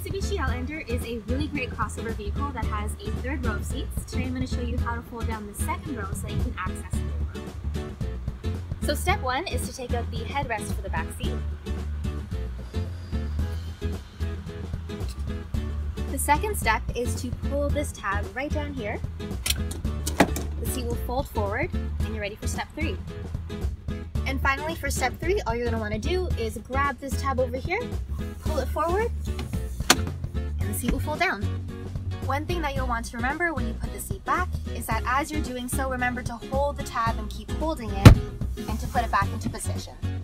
Mitsubishi Outlander is a really great crossover vehicle that has a third row of seats. Today I'm going to show you how to fold down the second row so that you can access the third row. So step one is to take out the headrest for the back seat. The second step is to pull this tab right down here. The seat will fold forward and you're ready for step three. And finally, for step three, all you're going to want to do is grab this tab over here, pull it forward, and the seat will fold down. One thing that you'll want to remember when you put the seat back is that as you're doing so, remember to hold the tab and keep holding it, and to put it back into position.